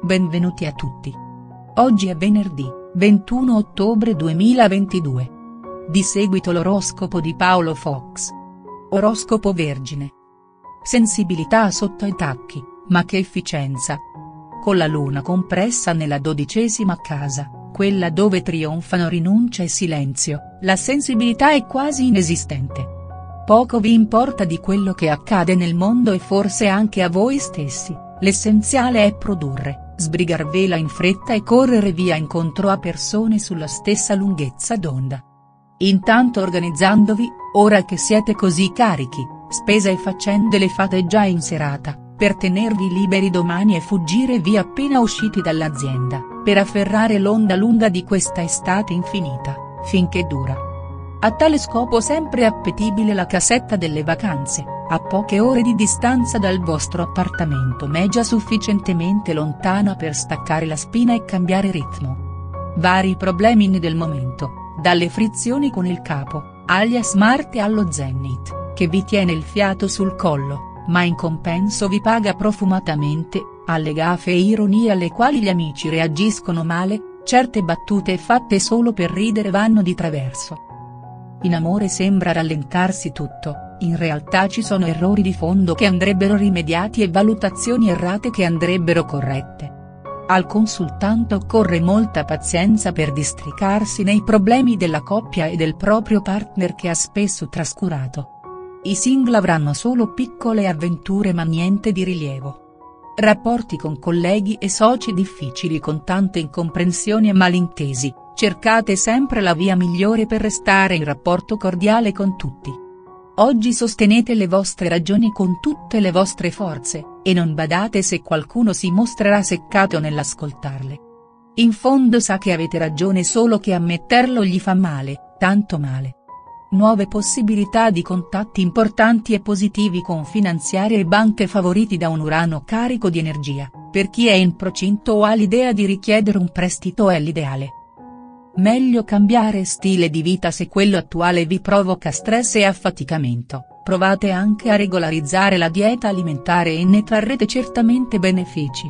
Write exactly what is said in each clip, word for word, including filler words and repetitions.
benvenuti a tutti. Oggi è venerdì, ventuno ottobre duemilaventidue. Di seguito l'oroscopo di Paolo Fox. Oroscopo Vergine. Sensibilità sotto i tacchi, ma che efficienza! Con la luna compressa nella dodicesima casa, quella dove trionfano rinuncia e silenzio, la sensibilità è quasi inesistente. Poco vi importa di quello che accade nel mondo e forse anche a voi stessi, l'essenziale è produrre, sbrigarvela in fretta e correre via incontro a persone sulla stessa lunghezza d'onda. Intanto organizzandovi, ora che siete così carichi, spese e faccende le fate già in serata, per tenervi liberi domani e fuggire via appena usciti dall'azienda, per afferrare l'onda lunga di questa estate infinita, finché dura. A tale scopo sempre appetibile la casetta delle vacanze, a poche ore di distanza dal vostro appartamento ma già sufficientemente lontana per staccare la spina e cambiare ritmo. Vari problemi del momento, dalle frizioni con il capo, alias Marte allo Zenith, che vi tiene il fiato sul collo, ma in compenso vi paga profumatamente, alle gaffe e ironie alle quali gli amici reagiscono male, certe battute fatte solo per ridere vanno di traverso. In amore sembra rallentarsi tutto, in realtà ci sono errori di fondo che andrebbero rimediati e valutazioni errate che andrebbero corrette. Al consultante occorre molta pazienza per districarsi nei problemi della coppia e del proprio partner che ha spesso trascurato. I single avranno solo piccole avventure ma niente di rilievo. Rapporti con colleghi e soci difficili con tante incomprensioni e malintesi, cercate sempre la via migliore per restare in rapporto cordiale con tutti. Oggi sostenete le vostre ragioni con tutte le vostre forze, e non badate se qualcuno si mostrerà seccato nell'ascoltarle. In fondo sa che avete ragione solo che ammetterlo gli fa male, tanto male. Nuove possibilità di contatti importanti e positivi con finanziarie e banche favoriti da un Urano carico di energia, per chi è in procinto o ha l'idea di richiedere un prestito è l'ideale. Meglio cambiare stile di vita se quello attuale vi provoca stress e affaticamento, provate anche a regolarizzare la dieta alimentare e ne trarrete certamente benefici.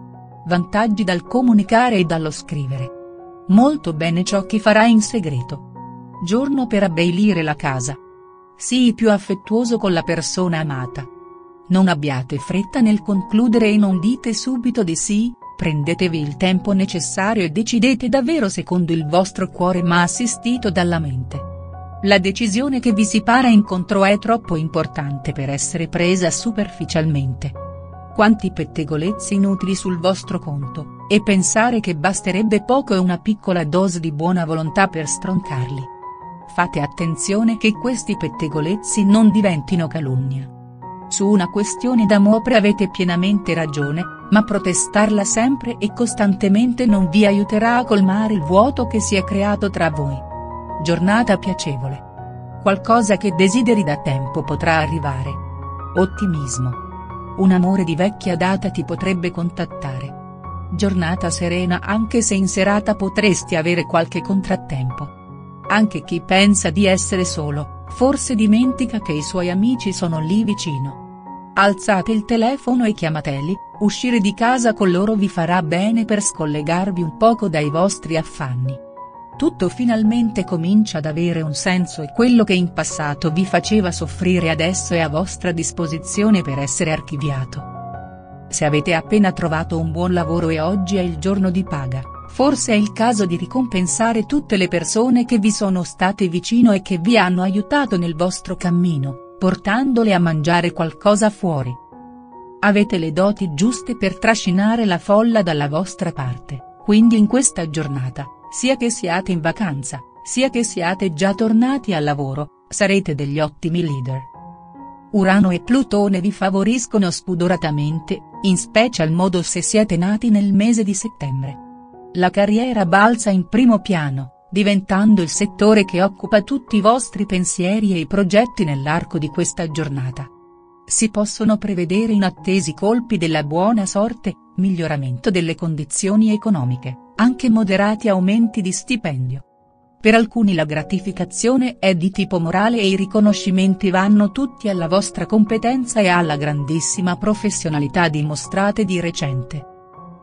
Vantaggi dal comunicare e dallo scrivere. Molto bene ciò che farà in segreto. Giorno per abbellire la casa. Sii più affettuoso con la persona amata. Non abbiate fretta nel concludere e non dite subito di sì. Prendetevi il tempo necessario e decidete davvero secondo il vostro cuore ma assistito dalla mente. La decisione che vi si para incontro è troppo importante per essere presa superficialmente. Quanti pettegolezzi inutili sul vostro conto, e pensare che basterebbe poco e una piccola dose di buona volontà per stroncarli. Fate attenzione che questi pettegolezzi non diventino calunnia. Su una questione d'amore avete pienamente ragione, ma protestarla sempre e costantemente non vi aiuterà a colmare il vuoto che si è creato tra voi. Giornata piacevole. Qualcosa che desideri da tempo potrà arrivare. Ottimismo. Un amore di vecchia data ti potrebbe contattare. Giornata serena anche se in serata potresti avere qualche contrattempo. Anche chi pensa di essere solo, forse dimentica che i suoi amici sono lì vicino. Alzate il telefono e chiamateli, uscire di casa con loro vi farà bene per scollegarvi un poco dai vostri affanni. Tutto finalmente comincia ad avere un senso e quello che in passato vi faceva soffrire adesso è a vostra disposizione per essere archiviato. Se avete appena trovato un buon lavoro e oggi è il giorno di paga, forse è il caso di ricompensare tutte le persone che vi sono state vicino e che vi hanno aiutato nel vostro cammino, portandole a mangiare qualcosa fuori. Avete le doti giuste per trascinare la folla dalla vostra parte, quindi in questa giornata, sia che siate in vacanza, sia che siate già tornati al lavoro, sarete degli ottimi leader. Urano e Plutone vi favoriscono spudoratamente, in special modo se siete nati nel mese di settembre. La carriera balza in primo piano, diventando il settore che occupa tutti i vostri pensieri e i progetti nell'arco di questa giornata. Si possono prevedere inattesi colpi della buona sorte, miglioramento delle condizioni economiche, anche moderati aumenti di stipendio. Per alcuni la gratificazione è di tipo morale e i riconoscimenti vanno tutti alla vostra competenza e alla grandissima professionalità dimostrate di recente.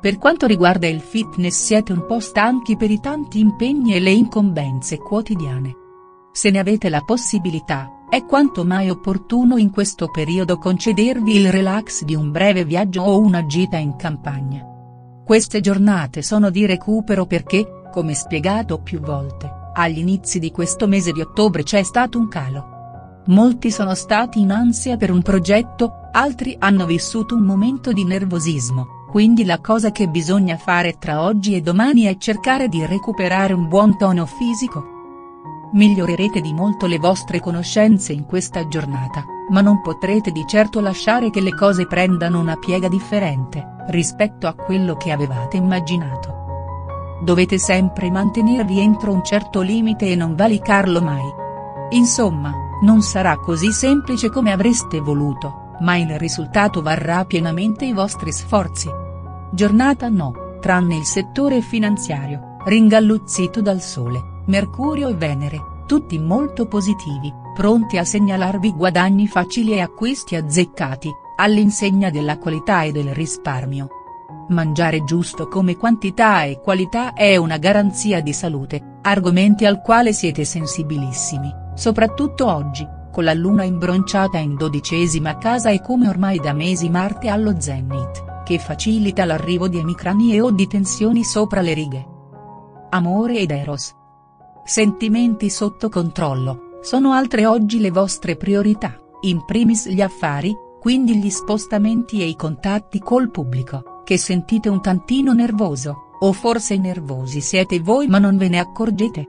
Per quanto riguarda il fitness siete un po' stanchi per i tanti impegni e le incombenze quotidiane. Se ne avete la possibilità, è quanto mai opportuno in questo periodo concedervi il relax di un breve viaggio o una gita in campagna. Queste giornate sono di recupero perché, come spiegato più volte, agli inizi di questo mese di ottobre c'è stato un calo. Molti sono stati in ansia per un progetto, altri hanno vissuto un momento di nervosismo. Quindi la cosa che bisogna fare tra oggi e domani è cercare di recuperare un buon tono fisico. Migliorerete di molto le vostre conoscenze in questa giornata, ma non potrete di certo lasciare che le cose prendano una piega differente, rispetto a quello che avevate immaginato. Dovete sempre mantenervi entro un certo limite e non valicarlo mai. Insomma, non sarà così semplice come avreste voluto, ma il risultato varrà pienamente i vostri sforzi. Giornata no, tranne il settore finanziario, ringalluzzito dal Sole, Mercurio e Venere, tutti molto positivi, pronti a segnalarvi guadagni facili e acquisti azzeccati, all'insegna della qualità e del risparmio. Mangiare giusto come quantità e qualità è una garanzia di salute, argomenti al quale siete sensibilissimi, soprattutto oggi, con la luna imbronciata in dodicesima casa e come ormai da mesi Marte allo zenit, che facilita l'arrivo di emicranie o di tensioni sopra le righe. Amore ed Eros. Sentimenti sotto controllo, sono altre oggi le vostre priorità, in primis gli affari, quindi gli spostamenti e i contatti col pubblico, che sentite un tantino nervoso, o forse nervosi siete voi ma non ve ne accorgete.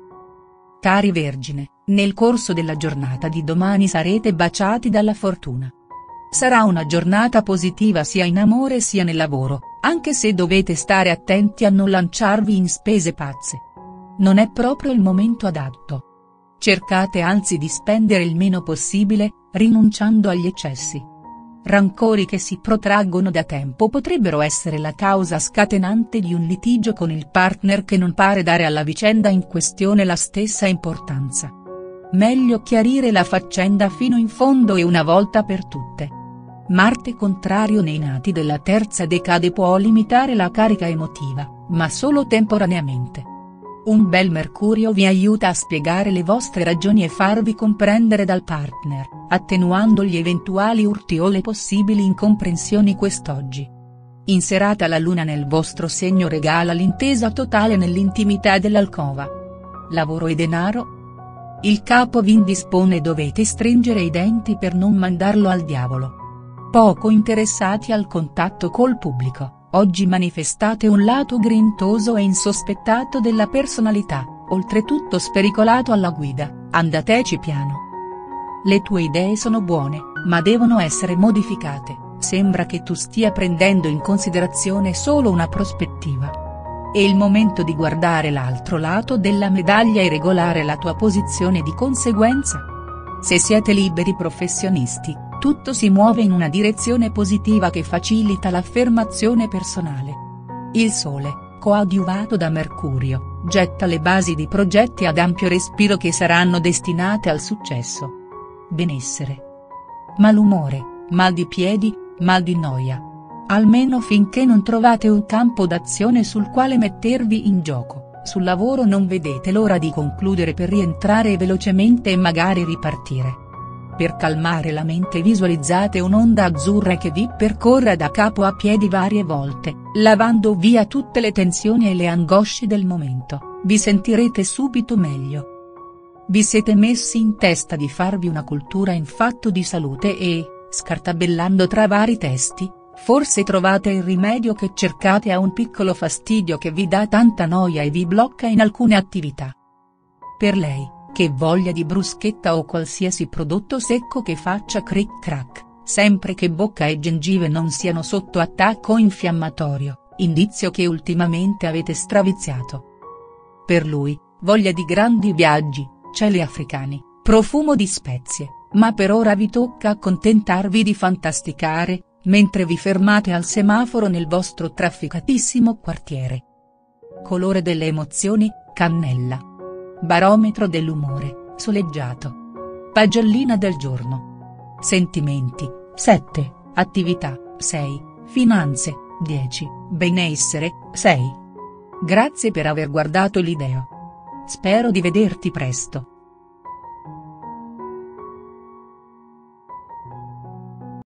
Cari Vergine, nel corso della giornata di domani sarete baciati dalla fortuna. Sarà una giornata positiva sia in amore sia nel lavoro, anche se dovete stare attenti a non lanciarvi in spese pazze. Non è proprio il momento adatto. Cercate anzi di spendere il meno possibile, rinunciando agli eccessi. Rancori che si protraggono da tempo potrebbero essere la causa scatenante di un litigio con il partner che non pare dare alla vicenda in questione la stessa importanza. Meglio chiarire la faccenda fino in fondo e una volta per tutte. Marte contrario nei nati della terza decade può limitare la carica emotiva, ma solo temporaneamente. Un bel Mercurio vi aiuta a spiegare le vostre ragioni e farvi comprendere dal partner, attenuando gli eventuali urti o le possibili incomprensioni quest'oggi. In serata la luna nel vostro segno regala l'intesa totale nell'intimità dell'alcova. Lavoro e denaro? Il capo vi indispone e dovete stringere i denti per non mandarlo al diavolo. Poco interessati al contatto col pubblico, oggi manifestate un lato grintoso e insospettato della personalità, oltretutto spericolato alla guida, andateci piano. Le tue idee sono buone, ma devono essere modificate, sembra che tu stia prendendo in considerazione solo una prospettiva. È il momento di guardare l'altro lato della medaglia e regolare la tua posizione di conseguenza. Se siete liberi professionisti, tutto si muove in una direzione positiva che facilita l'affermazione personale. Il Sole, coadiuvato da Mercurio, getta le basi di progetti ad ampio respiro che saranno destinate al successo. Benessere. Malumore, mal di piedi, mal di noia. Almeno finché non trovate un campo d'azione sul quale mettervi in gioco, sul lavoro non vedete l'ora di concludere per rientrare velocemente e magari ripartire. Per calmare la mente visualizzate un'onda azzurra che vi percorra da capo a piedi varie volte, lavando via tutte le tensioni e le angosce del momento, vi sentirete subito meglio. Vi siete messi in testa di farvi una cultura in fatto di salute e, scartabellando tra vari testi, forse trovate il rimedio che cercate a un piccolo fastidio che vi dà tanta noia e vi blocca in alcune attività. Per lei, che voglia di bruschetta o qualsiasi prodotto secco che faccia cric crack, sempre che bocca e gengive non siano sotto attacco infiammatorio, indizio che ultimamente avete straviziato. Per lui, voglia di grandi viaggi, cieli africani, profumo di spezie, ma per ora vi tocca accontentarvi di fantasticare, mentre vi fermate al semaforo nel vostro trafficatissimo quartiere. Colore delle emozioni, cannella. Barometro dell'umore, soleggiato. Pagellina del giorno. Sentimenti, sette, attività, sei, finanze, dieci, benessere, sei. Grazie per aver guardato il video. Spero di vederti presto.